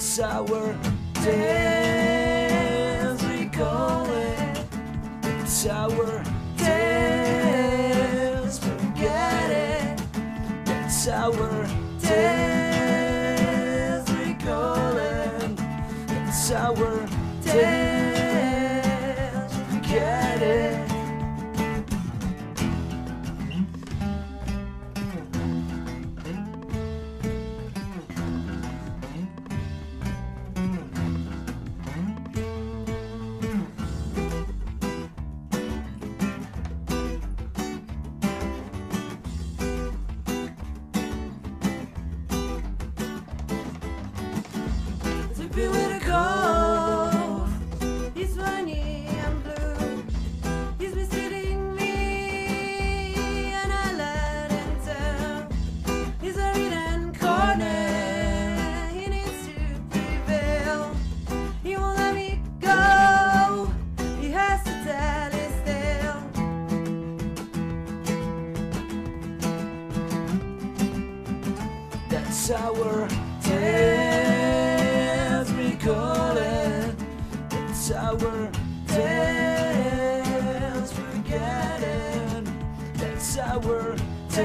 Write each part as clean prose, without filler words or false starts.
That's our dance, we call it. It's our dance, forget it. That's our dance, we call it. It's our dance, forget it. With a cold, he's funny and blue. He's misleading me, and I let him tell. He's a hidden corner, he needs to prevail. He won't let me go, he has to tell his tale. That's our dance, we call it. It's our dance, forget it. That's our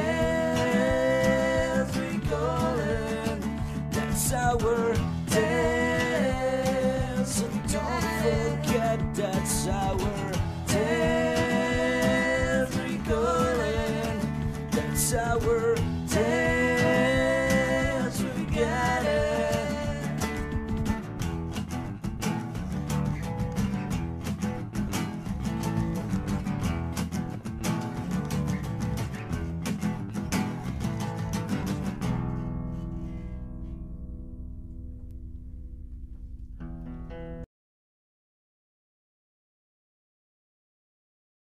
dance, we call it. That's our dance, and don't forget that's our dance, we call it. That's our